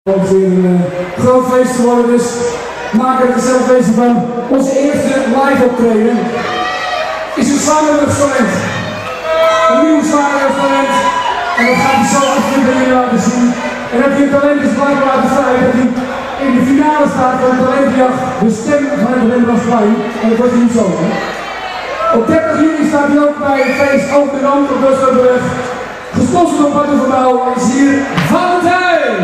Het weer een groot feest te worden, dus maak er een gezellig feestje van. Onze eerste live optreden is een zwangerschapstalent. Een nieuw zwangerschapstalent. En dat gaat hij zo afgelopen laten zien. En dat hij een talent is blijkbaar laten staan dat hij in de finale staat van de talentjacht, de stem van het Rembrandtsplein. En dat wordt hij niet zo. Hè? Op 30 juni staat hij ook bij het feest Open Land op Westlandweg. Gesponsord door Pato Verbouw is hier Valentijn!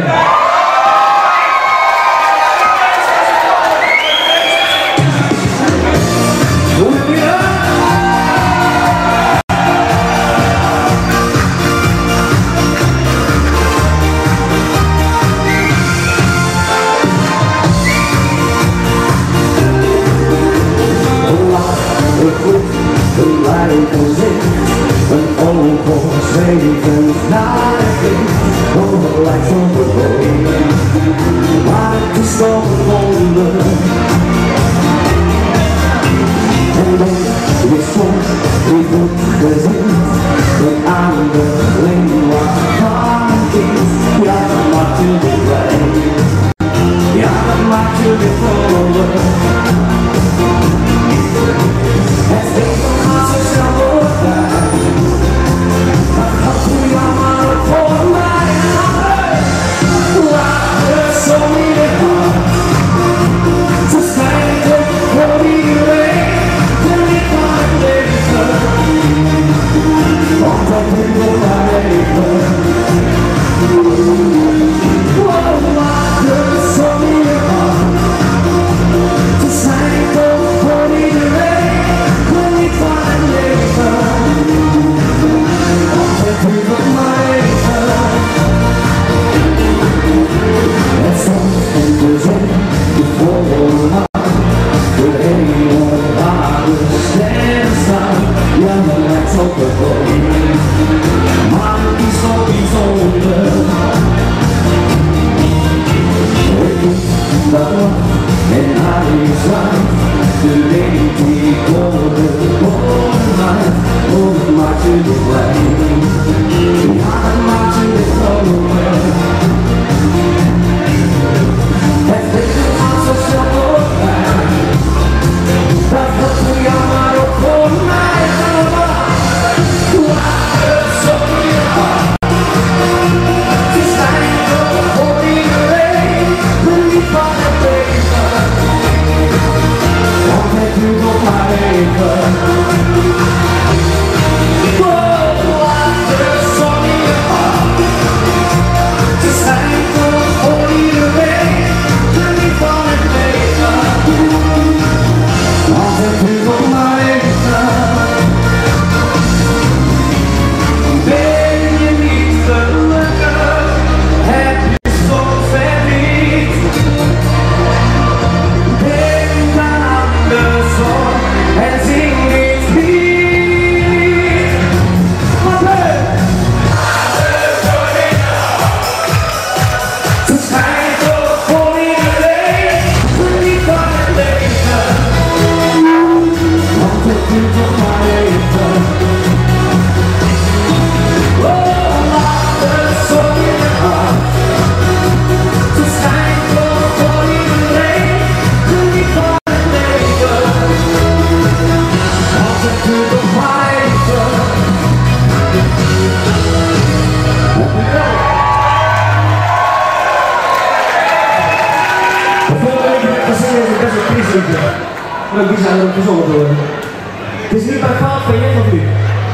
The light goes in, an old horse ravens knocking on the lights on the road. Like the storm over, and then we swung, we put the in, but I'm the lane while talking. Yeah, I'm not to be right, yeah, I'm not to be forward. Leuk, die zijn er ook gezongen door. Het is niet bij fout van jij of niet?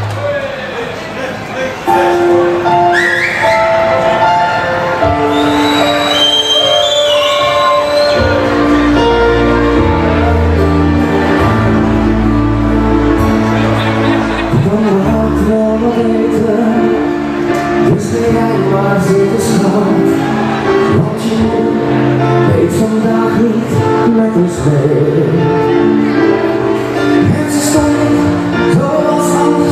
Dus ben jij maar zitten schat, want je weet vandaag niet met ons mee. En ze stonden zoals anders.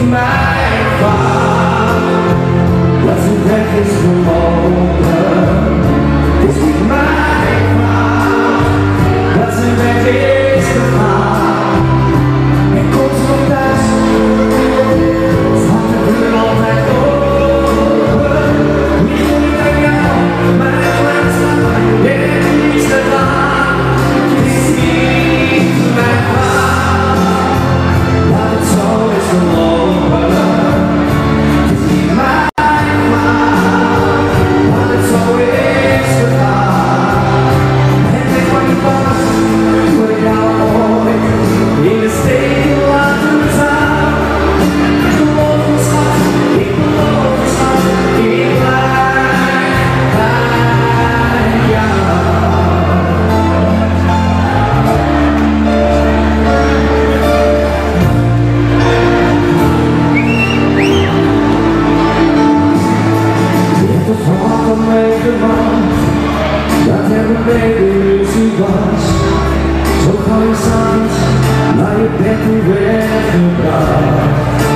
mijn vader. Dat ze weg is gelopen. Het is niet mijn vader. Dat ze weg is gegaan. En komt nog thuis. Staat de deur altijd open. Liefde niet aan jou, mijn klein schat. Je hebt niets gedaan. Het is niet mijn vader. Dat het zo is gelopen. Het is niet mijn vader. Dat het zo is gegaan. En ik van die pas voor jou ooit in de steek laten staan. Geloof me schat, ik beloof me schat, ik blijf bij jou. Je hebt het hart al meegemaakt, dat er een beetje ruzie was. Zo ga je s'avonds naar je bed toe weggebracht.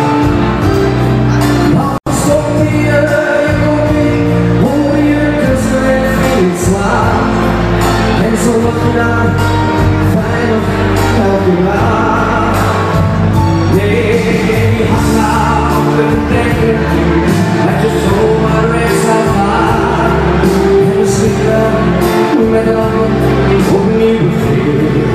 Dan stopte je kopie, hoorde je kussen en ging het slaan. En zo lag je daar, veilig elke nacht. Nee, die had nou kunnen denken, dat je zomaar weg zou gaan. En misschien wel met een ander opnieuw beginnen.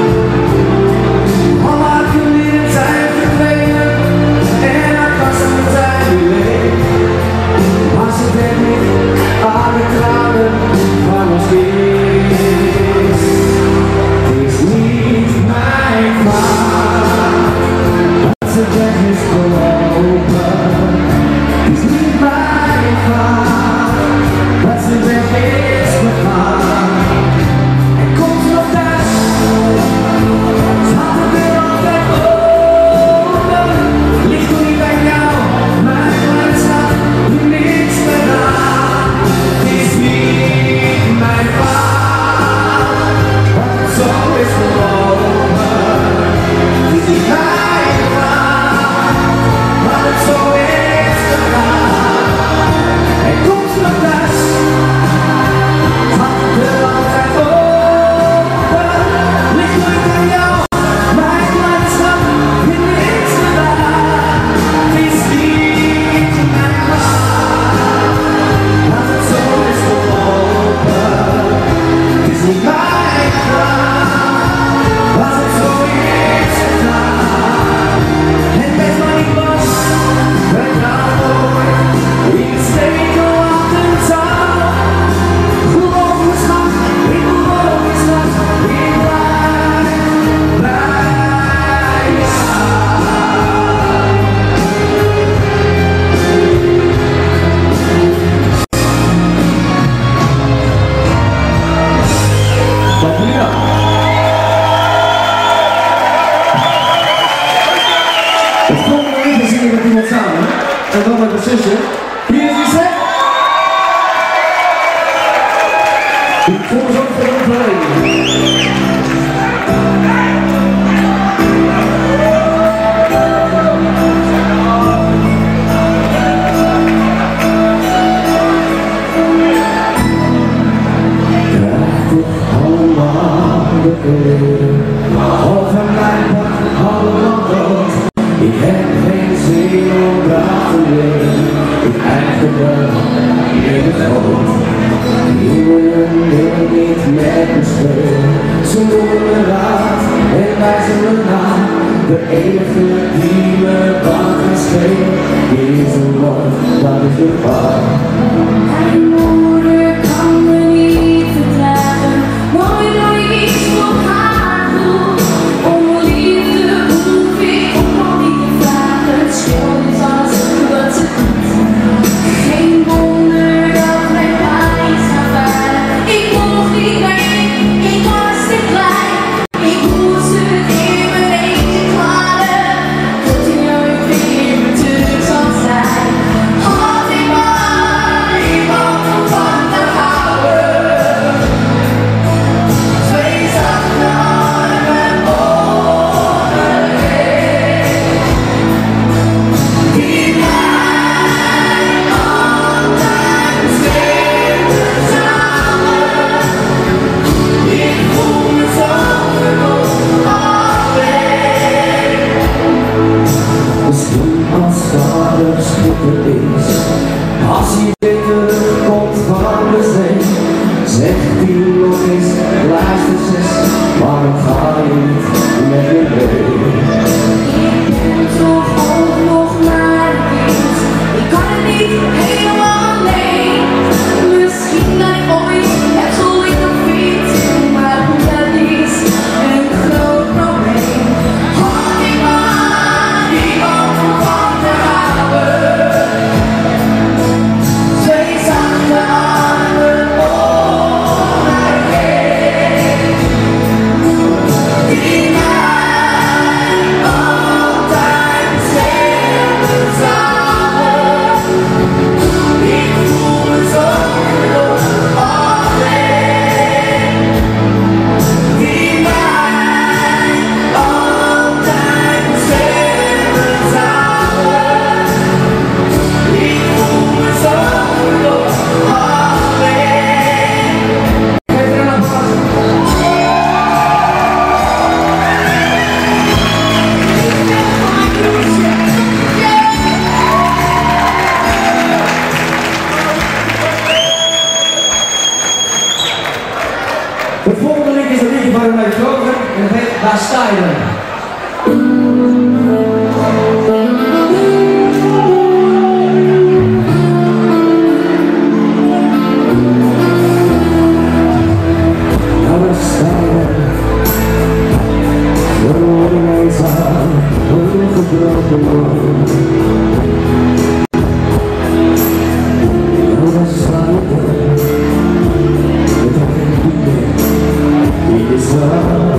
Alle geliefden zijn verdwenen en haar kassen zijn leeg. Maar ze denkt niet aan de tranen van ons kind. Het is niet mijn vader dat ze weg is gelopen. Het is niet mijn vader dat ze weg is gegaan. En komt ze nog thuis, staat de deur altijd open. Ligt er niet aan jou, mijn kleine schat, je niks gedaan. Het is niet mijn vader dat het zo is gelopen. Het is niet mijn vader dat het zo is gegaan. En komt ze nog thuis, staat de deur altijd open. Ligt er niet aan jou, mijn kleine schat, je niks gedaan. Het is niet mijn vader dat het zo is gelopen. Het is niet mijn vader dat het zo is gegaan. En wees maar niet los, we gaan nooit in de steek laten staan. Geloof me schat, ik beloof je schat, ik blijf bij jou. Dank jullie wel. Het volgende liedje zingen met iemand samen, hè? En dan met mijn zusje. Wie is die set? Ik voel me zo verantwoordelijk. Krijg toch allemaal de kleren, over mijn pad allemaal dood. Ik heb geen zin om braaf te leren, ik eigen wel in het hoofd. Jongeren willen niet met me spelen, ze noemen me raad en wijzen me na. De enige die me wat kan schelen, is een woord dat ik bepaal. Mijn moeder kan me niet verdragen, nooit iets voor haar doe. Om liefde hoef ik nog niet te vragen, het scheelt niet alles wat ze doet. Geen wonder dat mijn pijn gaat varen, ik mocht niet mee, ik was te klein. Ik moest het in mijn eentje klaren, tot ik nooit weer terug zal zijn. Had ik maar als vader schrikker is. Als hij weer terugkomt van de zee, zegt hij nog eens, luister zus, waarom ga je niet met je mee? Ik ben toch ook nog maar een kind, ik kan het niet helemaal alleen. Misschien dat ik ooit het zoiets nog vind, maar dat is een groot probleem. Had ik maar niemand van te houden, twee zachte armen om mij heen, die mij altijd beschermen zouden. Ik voel me zo alleen, die mij altijd beschermen zouden. Ik voel me zo alleen. Geef er een applaus. Het volgende lied is een liedje van René Vroger en het heet Waar sta je dan? Nou, waar sta je dan? Verloren eenzaam, een gebroken man. Nou, waar sta je dan? Met een liefde in je zaal.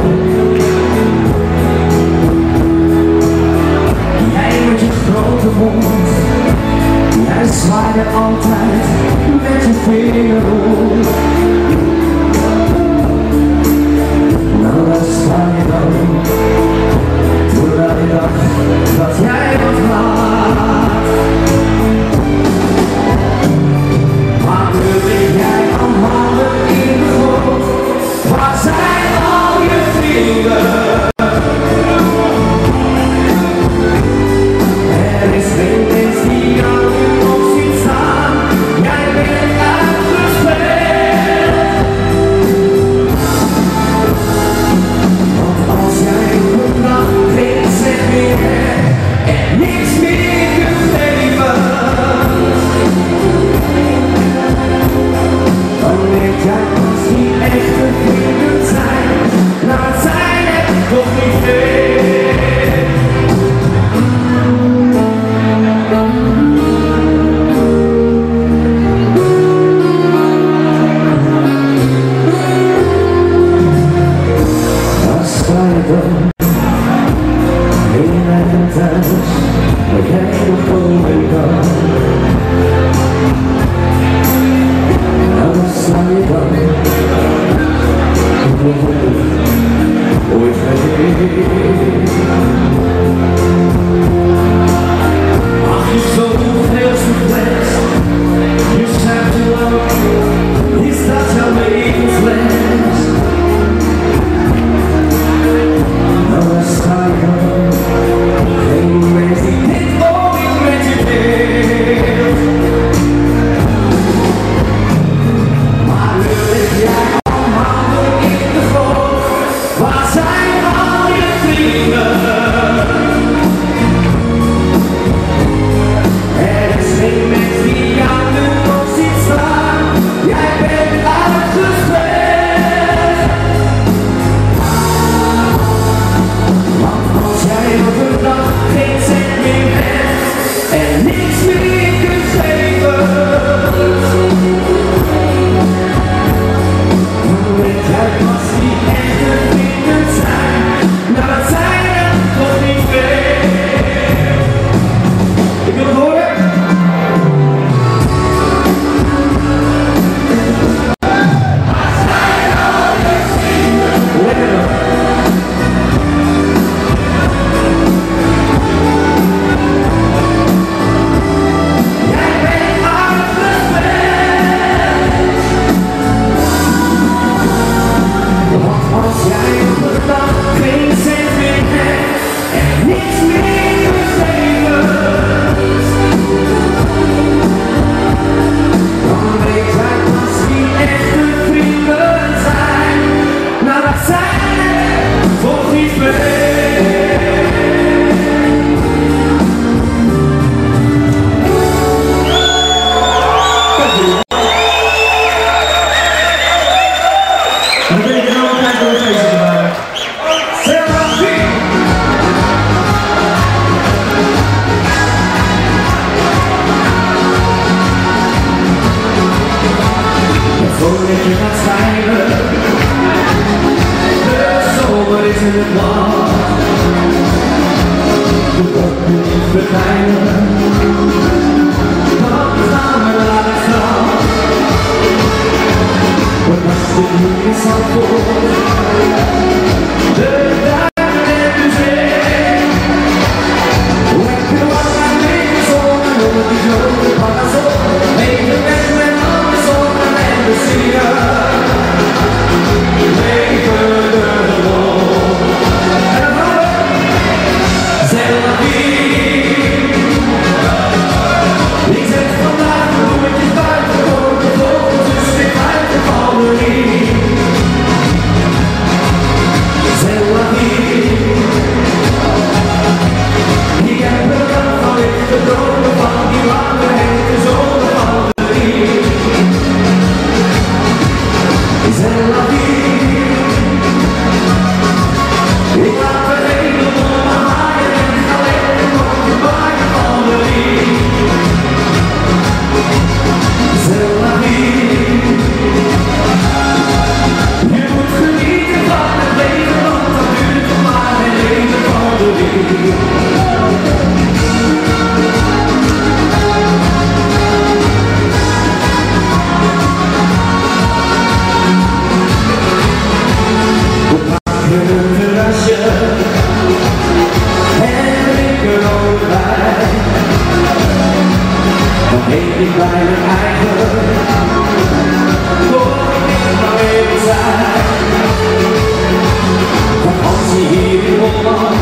Jij met je grote mond, jij zwaaide altijd met je vinger rond. Nou, waar sta je dan? Doordat je dacht dat jij wat had. Maar nu lig jij al maanden in de grond. Waar zijn al je vrienden? Er is geen mens die jou nu nog ziet staan. Jij bent uitgespeeld. Want als jij een dag geen zeg meer hebt en niks meer kunt geven, dan weet jij pas die echte vrienden zijn. Nou, het zijn er toch niet veel. Waar sta je dan? In je eigen thuis, waar jij nog komen kan. Nou, waar sta je dan? Ooit vergeten. Ach, je zo veel succes, je schrijft hoe lang, is dat jouw levensles? Nou, waar sta je dan? Geen mens die dit ooit met je deelt. Maar nu lig jij al maanden in de grond. Waar zijn al je vrienden? het land. De wolken niet verdwijnen, dan gaan we naar het strand. We wachten hier in Zandvoort, de duinen en de zee. Lekker wat aan de zon en onder die grote parasol. Even weg met alle zorgen en de zingen. Leven de lol. En dan gaan we. Zella ik zet vandaag de bloemetjes buiten voor de vogels weer buiten van de ring. Zella ik heb er dan van licht gedroomd van die lange hete zomer van de ring. Zella ik laat me helemaal maaien en ga lekker op de bakken van de ring. Zella je moet genieten van het leven, want dat duurt nog maar een leven van de ring. We pakken een terrasje en drinken rode wijn. Dan eet ik bij mijn eigen, door ik maar even zijn. Vakantie hier in Holland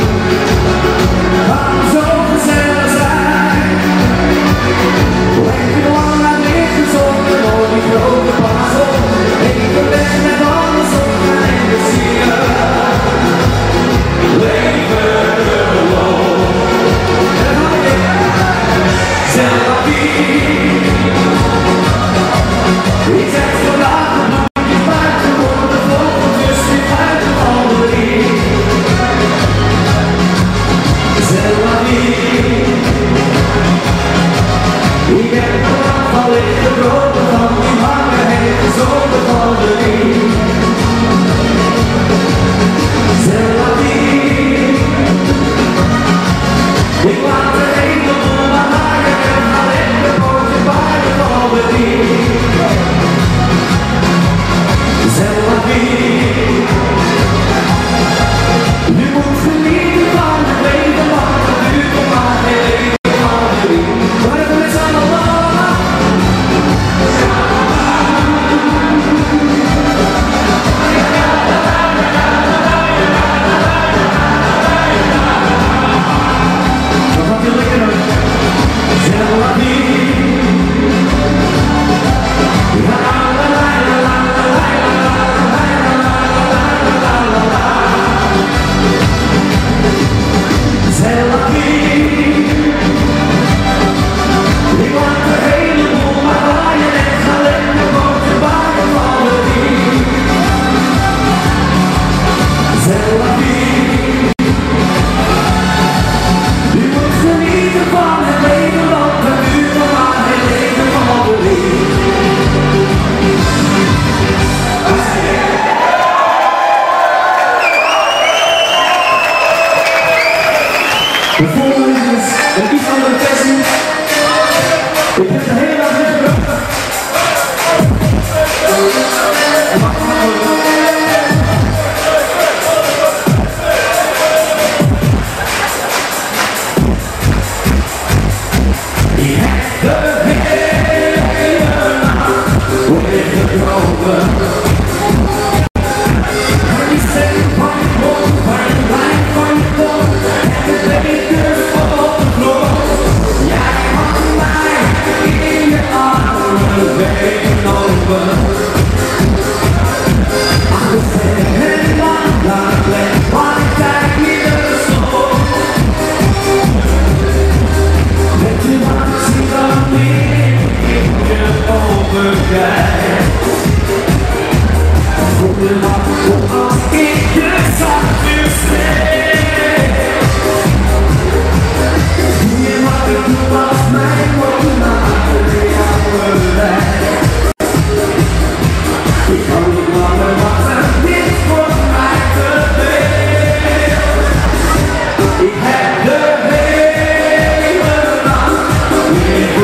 kan zo gezellig zijn. Lekker lang aan licht gezongen door die grote parasol. Even weg met alle zorgen en de zingen. Leven de lol. En dan weer Zella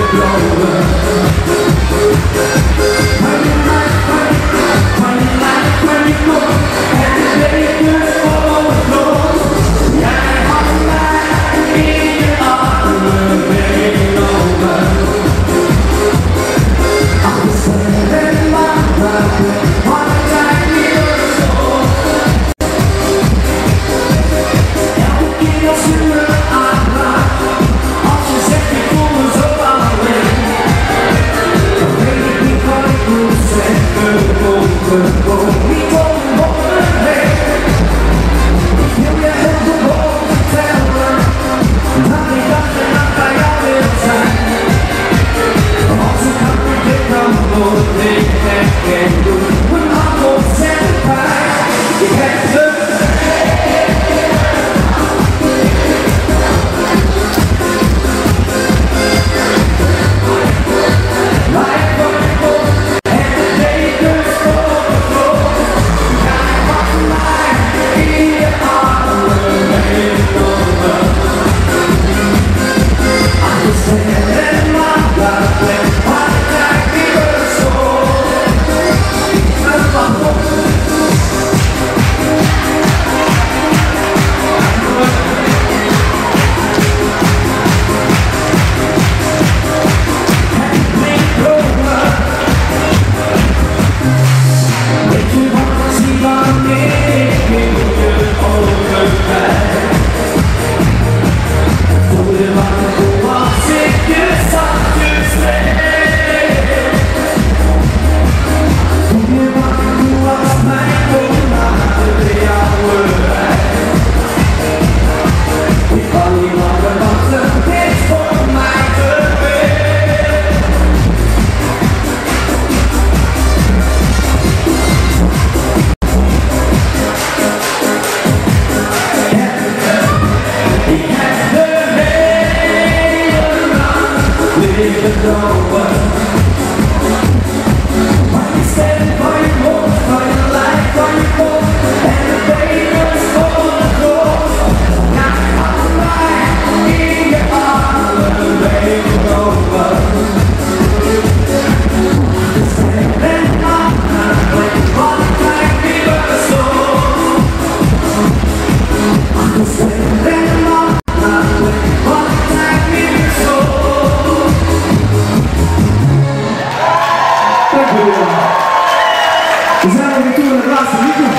We zijn alweer toe naar de laatste liedje.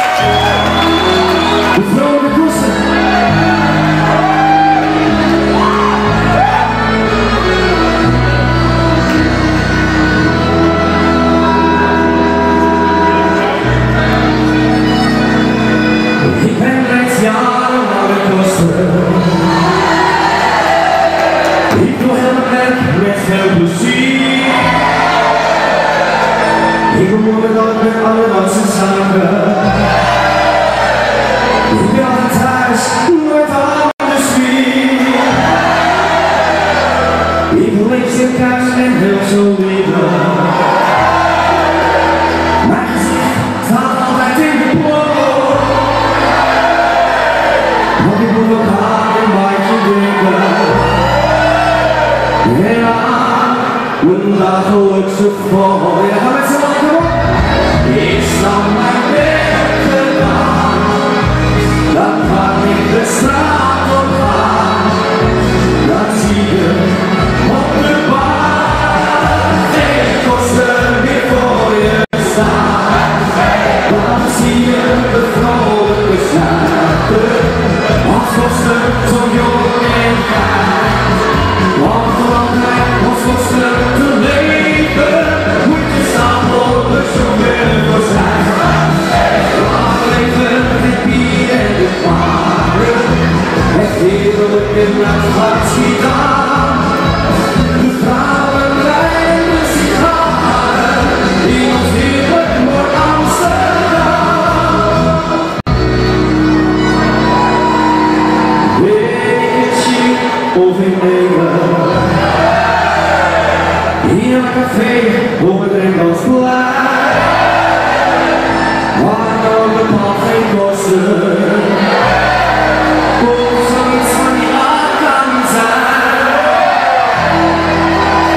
De vrolijke kosten. Ik ben reeds jaren aan de kosten. Ik doe het met veel plezier. Ik bemoei me dan met alledaagse zaken. Ik ben altijd thuis, nooit anders weer. Ik leef in thuis en heel zo liefde. Mijn gezicht staat altijd in de blok. Want ik moet ook haar een beetje drinken. Ja, een dagelijkse val. Ja, gaan met z'n allen komen. Ik snap mijn werk gedaan. Dan kan ik de straat op gaan. Dat zie je op de baan. Geen kosten weer voor je staan. Dan zie je de vrolijke snaken. Als kosten zo jong en fijn. Want belangrijk was kosten te leven. Moet je samen zo ver voor zijn. Lang leven het bier en de paren. Het heerlijke nacht gaat gedaan. De vrouwen rijden de sigaren. In ons heerlijk mooi Amsterdam. Weet je of in Nederland. Hier een café, op het Engels blij. Waar nou bepaald geen kosten. Of zoiets van die aard kan zijn.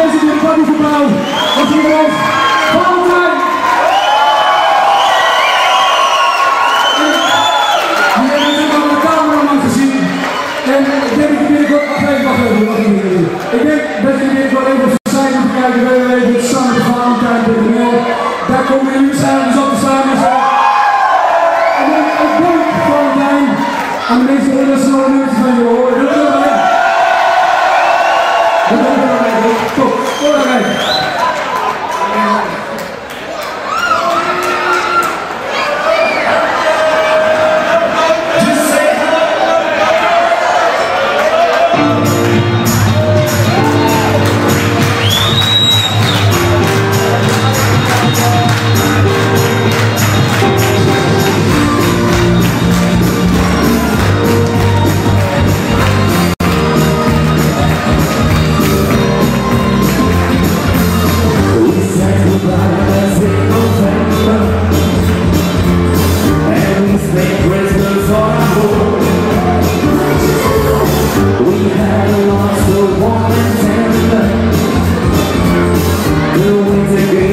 aanwezig in het partygebouw. Wat hier is Valentijn. Die hebben natuurlijk al de cameraman gezien. En ik denk dat je binnenkort... Wacht even. Ik denk dat je binnenkort even op de site moet kijken. www.sandervalentijn.nl. Daar komen jullie samen dus op te staan. En dan ook dank Valentijn aan de mensen die dat snel nummers van je horen. Doe het erbij. Doe het erbij. Top. Doe het erbij. The winter